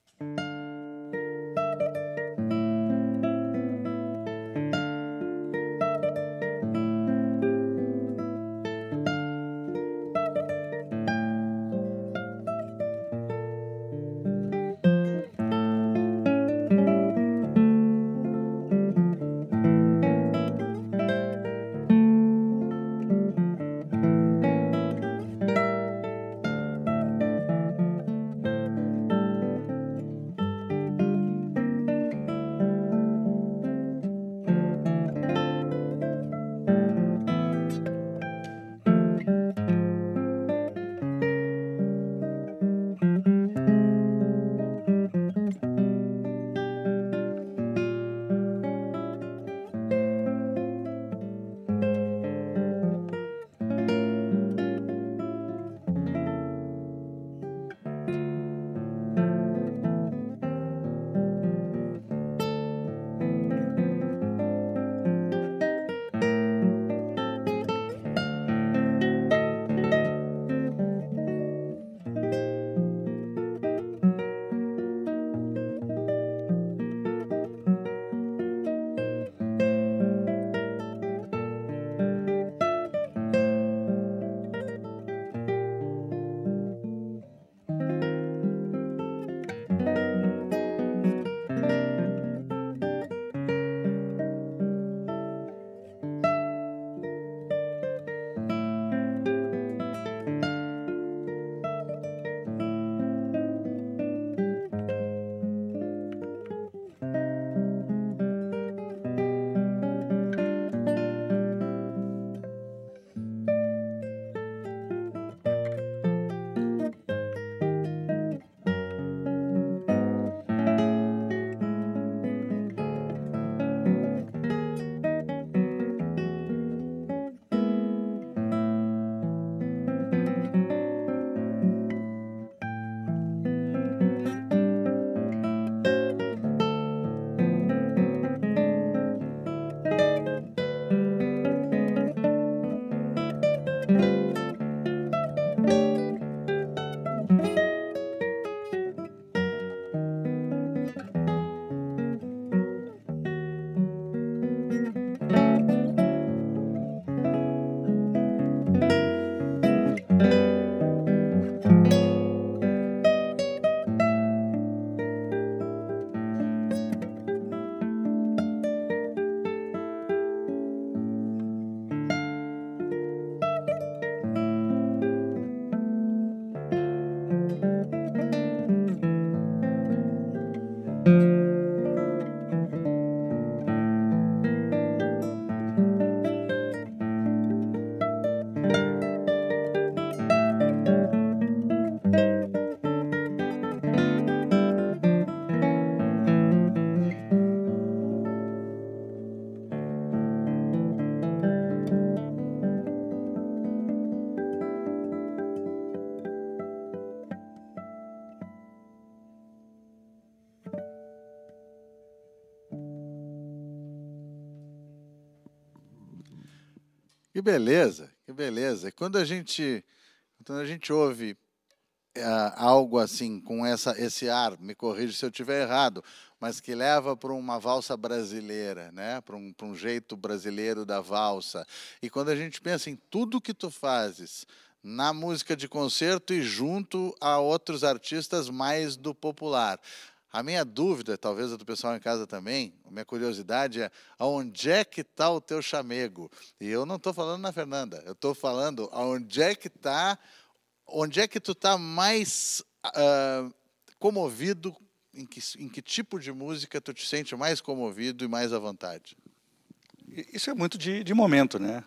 Que beleza, que beleza. E quando a gente, quando a gente ouve uh, algo assim, com essa, esse ar, me corrija se eu estiver errado, mas que leva para uma valsa brasileira, né? Para um, para um jeito brasileiro da valsa. E quando a gente pensa em tudo que tu fazes na música de concerto e junto a outros artistas mais do popular, a minha dúvida, talvez a do pessoal em casa também, a minha curiosidade é aonde é que está o teu chamego? E eu não estou falando na Fernanda, eu estou falando aonde é que está, onde é que tu está mais uh, comovido, em que, em que tipo de música tu te sente mais comovido e mais à vontade? Isso é muito de, de momento, né?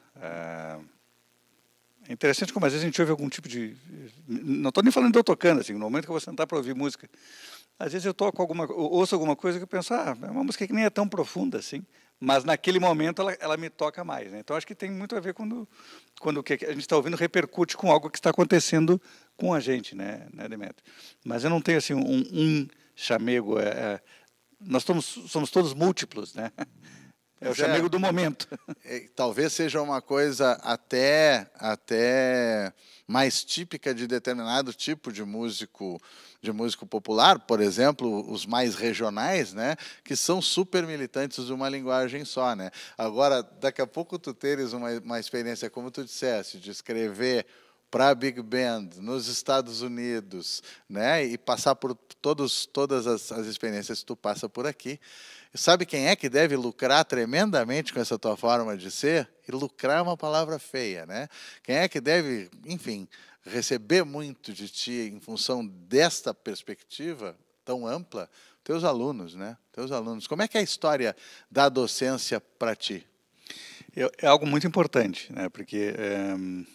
É interessante como às vezes a gente ouve algum tipo de... Não estou nem falando de eu tocando, assim, no momento que eu vou sentar para ouvir música. Às vezes eu toco alguma, ouço alguma coisa que eu penso, ah, é uma música que nem é tão profunda assim, mas naquele momento ela, ela me toca mais, né? Então acho que tem muito a ver quando, quando o que a gente está ouvindo repercute com algo que está acontecendo com a gente, né, né Demetrio? Mas eu não tenho assim um, um chamego, é, é, nós somos, somos todos múltiplos, né? É o chamego do momento. É, talvez seja uma coisa até, até mais típica de determinado tipo de músico, de músico popular, por exemplo, os mais regionais, né, que são super militantes de uma linguagem só, né? Agora, daqui a pouco tu teres uma, uma experiência, como tu disseste, de escrever para a Big Band nos Estados Unidos, né, e passar por todos, todas as, as experiências que tu passa por aqui. Sabe quem é que deve lucrar tremendamente com essa tua forma de ser? E lucrar é uma palavra feia, né? Quem é que deve, enfim, receber muito de ti em função desta perspectiva tão ampla? Teus alunos, né? Teus alunos. Como é que é a história da docência para ti? É algo muito importante, né? Porque é,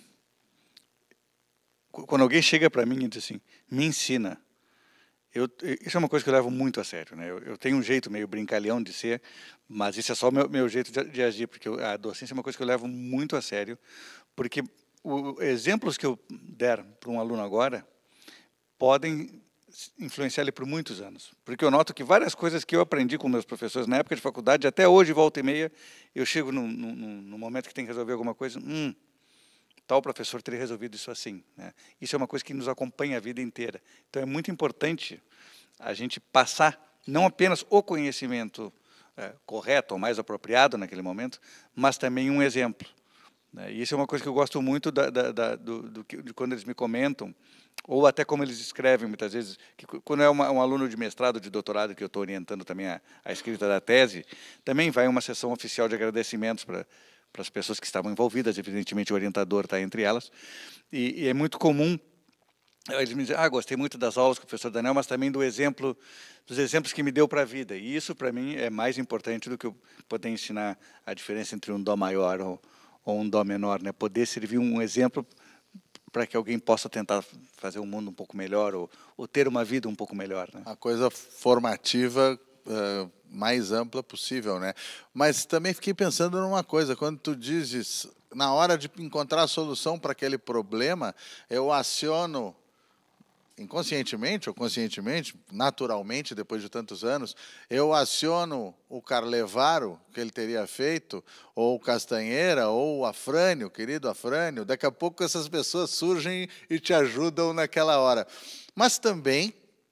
quando alguém chega para mim e diz assim, me ensina. Eu, isso é uma coisa que eu levo muito a sério, né? Eu, eu tenho um jeito meio brincalhão de ser, mas isso é só o meu, meu jeito de, de agir, porque eu, a docência é uma coisa que eu levo muito a sério, porque os exemplos que eu der para um aluno agora podem influenciar ele por muitos anos. Porque eu noto que várias coisas que eu aprendi com meus professores na época de faculdade, até hoje, volta e meia, eu chego no, no, no momento que tem que resolver alguma coisa, hum, tal professor teria resolvido isso assim, né? Isso é uma coisa que nos acompanha a vida inteira. Então é muito importante a gente passar não apenas o conhecimento é, correto ou mais apropriado naquele momento, mas também um exemplo, né? E isso é uma coisa que eu gosto muito da, da, da, do, do, de quando eles me comentam, ou até como eles escrevem muitas vezes, que quando é uma, um aluno de mestrado, de doutorado, que eu estou orientando também a, a escrita da tese, também vai uma sessão oficial de agradecimentos para para as pessoas que estavam envolvidas, evidentemente o orientador está entre elas, e, e é muito comum, eles me dizem, ah, gostei muito das aulas com o professor Daniel, mas também do exemplo, dos exemplos que me deu para a vida, e isso para mim é mais importante do que eu poder ensinar a diferença entre um dó maior ou, ou um dó menor, né? Poder servir um exemplo para que alguém possa tentar fazer um mundo um pouco melhor, ou, ou ter uma vida um pouco melhor, né? A coisa formativa Uh, mais ampla possível, né? Mas também fiquei pensando numa coisa, quando tu dizes, na hora de encontrar a solução para aquele problema, eu aciono inconscientemente ou conscientemente, naturalmente, depois de tantos anos, eu aciono o Carlevaro, que ele teria feito, ou o Castanheira, ou o Afrânio, o querido Afrânio, daqui a pouco essas pessoas surgem e te ajudam naquela hora. Mas também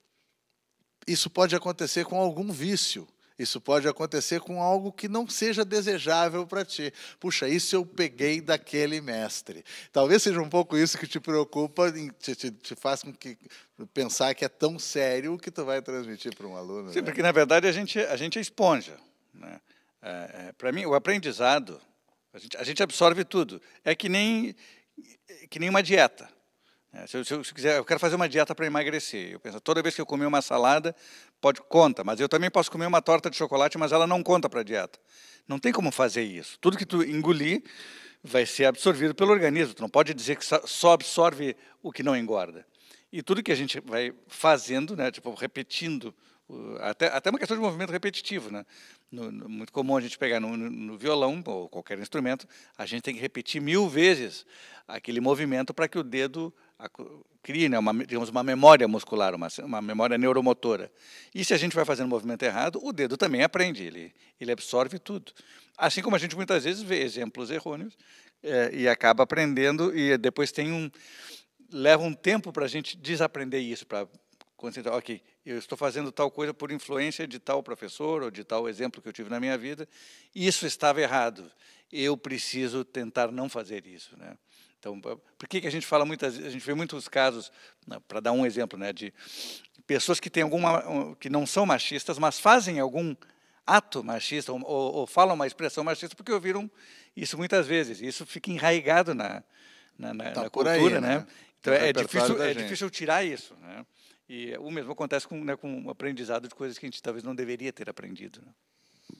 isso pode acontecer com algum vício. Isso pode acontecer com algo que não seja desejável para ti. Puxa, isso eu peguei daquele mestre. Talvez seja um pouco isso que te preocupa, te, te, te faz com que pensar que é tão sério o que tu vai transmitir para um aluno. Sim, né? Porque, na verdade, a gente, a gente é esponja, né? É, é, para mim, o aprendizado, a gente, a gente absorve tudo. É que nem, que nem uma dieta. Se eu, se eu quiser, eu quero fazer uma dieta para emagrecer. Eu penso, toda vez que eu comer uma salada, pode conta, mas eu também posso comer uma torta de chocolate, mas ela não conta para a dieta. Não tem como fazer isso. Tudo que tu engolir vai ser absorvido pelo organismo. Tu não pode dizer que só absorve o que não engorda. E tudo que a gente vai fazendo, né, tipo, repetindo, até, até uma questão de movimento repetitivo, né? No, no, muito comum a gente pegar no, no, no violão ou qualquer instrumento, a gente tem que repetir mil vezes aquele movimento para que o dedo cria, né, uma, digamos, uma memória muscular, uma, uma memória neuromotora. E se a gente vai fazendo o movimento errado, o dedo também aprende, ele, ele absorve tudo. Assim como a gente muitas vezes vê exemplos errôneos é, e acaba aprendendo, e depois tem um, leva um tempo para a gente desaprender isso, para concentrar, ok, eu estou fazendo tal coisa por influência de tal professor ou de tal exemplo que eu tive na minha vida, isso estava errado, eu preciso tentar não fazer isso, né? Então, por que que a gente fala muitas vezes, a gente vê muitos casos, para dar um exemplo, né, de pessoas que têm alguma, que não são machistas, mas fazem algum ato machista ou, ou, ou falam uma expressão machista porque ouviram isso muitas vezes. E isso fica enraizado na, na, na, tá na cultura, aí, né? né? Então é difícil, é gente. difícil tirar isso, né? E o mesmo acontece com, né, com o aprendizado de coisas que a gente talvez não deveria ter aprendido, né?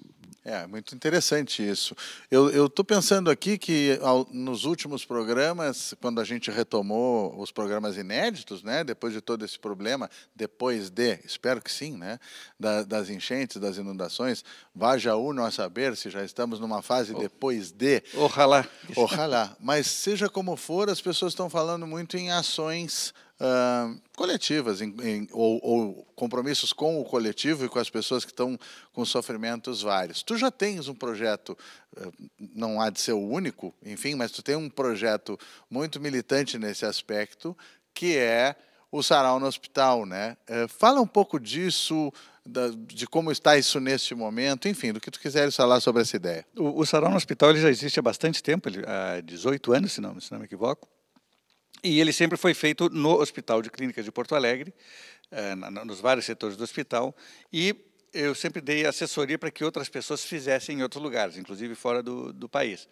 É, muito interessante isso. Eu estou pensando aqui que ao, nos últimos programas, quando a gente retomou os programas inéditos, né, depois de todo esse problema, depois de, espero que sim, né, da, das enchentes, das inundações, vá Jaú nós saber se já estamos numa fase depois de. Ojalá. Ojalá. Mas seja como for, as pessoas estão falando muito em ações Uh, coletivas em, em, ou, ou compromissos com o coletivo e com as pessoas que estão com sofrimentos vários. Tu já tens um projeto, não há de ser o único, enfim, mas tu tem um projeto muito militante nesse aspecto, que é o Sarau no Hospital, né? Uh, fala um pouco disso, da, de como está isso nesse momento, enfim, do que tu quiseres falar sobre essa ideia. O, o Sarau no Hospital ele já existe há bastante tempo, ele, há dezoito anos, se não, se não me equivoco. E ele sempre foi feito no Hospital de Clínicas de Porto Alegre, eh, nos vários setores do hospital, e eu sempre dei assessoria para que outras pessoas fizessem em outros lugares, inclusive fora do, do país.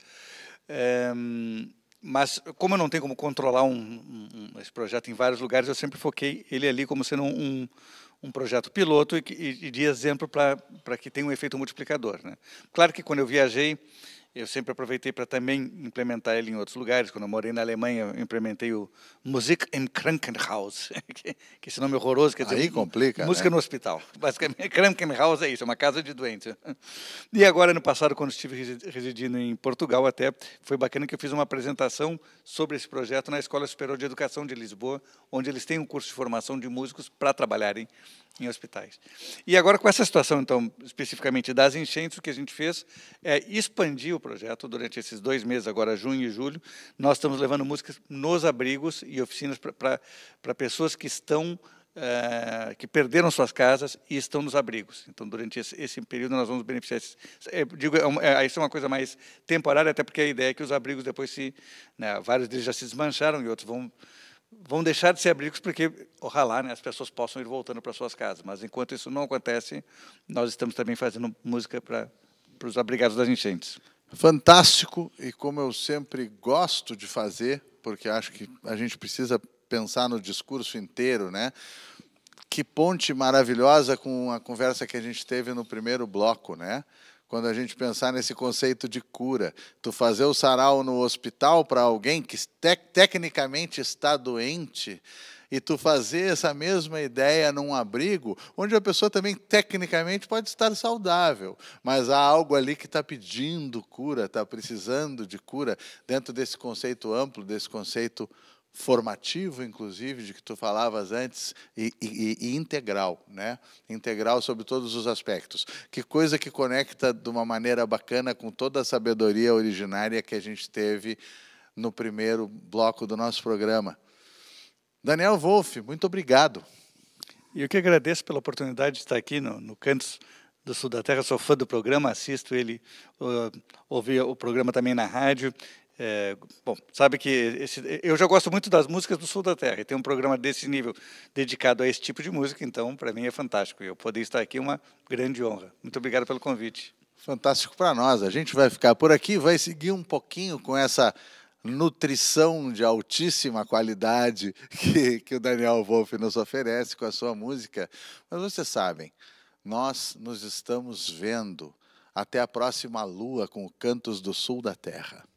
É, mas, como eu não tenho como controlar um, um, esse projeto em vários lugares, eu sempre foquei ele ali como sendo um, um projeto piloto e, e, e de exemplo para que tenha um efeito multiplicador, né? Claro que quando eu viajei, eu sempre aproveitei para também implementar ele em outros lugares. Quando eu morei na Alemanha, eu implementei o Musik im Krankenhaus, que, que esse nome horroroso quer dizer Aí complica, música, né? No hospital. Basicamente, Krankenhaus é isso, é uma casa de doentes. E agora, no passado, quando estive residindo em Portugal, até foi bacana que eu fiz uma apresentação sobre esse projeto na Escola Superior de Educação de Lisboa, onde eles têm um curso de formação de músicos para trabalharem em hospitais. E agora, com essa situação, então, especificamente das enchentes, o que a gente fez é expandir o projeto durante esses dois meses, agora junho e julho. Nós estamos levando músicas nos abrigos e oficinas para pessoas que estão, é, que perderam suas casas e estão nos abrigos. Então, durante esse, esse período, nós vamos beneficiar. Esse, é, digo, é, isso é uma coisa mais temporária, até porque a ideia é que os abrigos depois se, né, vários deles já se desmancharam e outros vão vão deixar de ser abrigos porque, ojalá, né, as pessoas possam ir voltando para suas casas. Mas, enquanto isso não acontece, nós estamos também fazendo música para os abrigados das enchentes. Fantástico, e como eu sempre gosto de fazer, porque acho que a gente precisa pensar no discurso inteiro, né? Que ponte maravilhosa com a conversa que a gente teve no primeiro bloco, né? Quando a gente pensar nesse conceito de cura, tu fazer o sarau no hospital para alguém que te tecnicamente está doente, e tu fazer essa mesma ideia num abrigo, onde a pessoa também tecnicamente pode estar saudável, mas há algo ali que está pedindo cura, está precisando de cura, dentro desse conceito amplo, desse conceito formativo, inclusive, de que tu falavas antes, e, e, e integral, né? Integral sobre todos os aspectos. Que coisa que conecta de uma maneira bacana com toda a sabedoria originária que a gente teve no primeiro bloco do nosso programa. Daniel Wolff, muito obrigado. E eu que agradeço pela oportunidade de estar aqui no, no Cantos do Sul da Terra. Sou fã do programa, assisto ele, uh, ouvi o programa também na rádio. É, bom, sabe que esse, eu já gosto muito das músicas do Sul da Terra, e tem um programa desse nível dedicado a esse tipo de música, então, para mim é fantástico. E eu poder estar aqui é uma grande honra. Muito obrigado pelo convite. Fantástico para nós. A gente vai ficar por aqui, vai seguir um pouquinho com essa nutrição de altíssima qualidade que, que o Daniel Wolff nos oferece com a sua música. Mas vocês sabem, nós nos estamos vendo. Até a próxima lua com o Cantos do Sul da Terra.